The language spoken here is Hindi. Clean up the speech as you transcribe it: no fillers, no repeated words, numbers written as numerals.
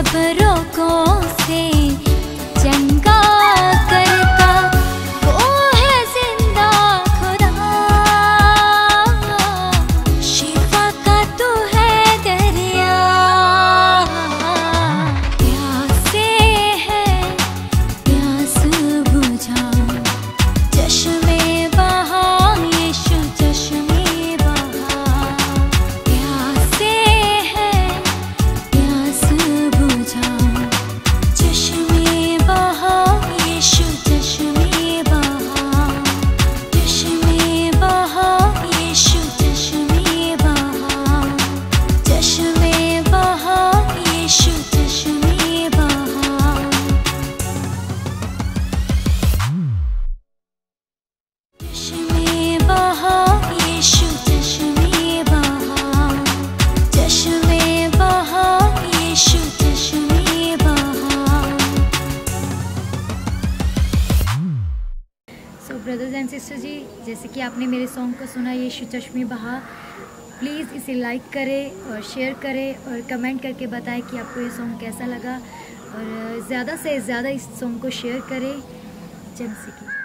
फरोकों से चंगा करता वो है जिंदा खुदा। शिफा का तू है दरिया, प्यासे है प्यास बुझा। चश्मे बहा यीशु चश्मे बहा, प्यासे है प्यास बुझा। चश्मे बहा यीशु चश्मे बहा, चश्मे बहा यीशु चश्मे बहा, चश्मे बहा यीशु चश्मे बहा। चश्मे बहा यीशु चश्मे बहा, चश्मे बहा यीशु चश्मे बहा। So brothers and sister ji, जैसे कि आपने मेरे सॉन्ग को सुना यीशु चश्मे बहा, प्लीज़ इसे लाइक करें और शेयर करें और कमेंट करके बताएं कि आपको ये सॉन्ग कैसा लगा, और ज़्यादा से ज़्यादा इस सॉन्ग को शेयर करें। जय मसीह की।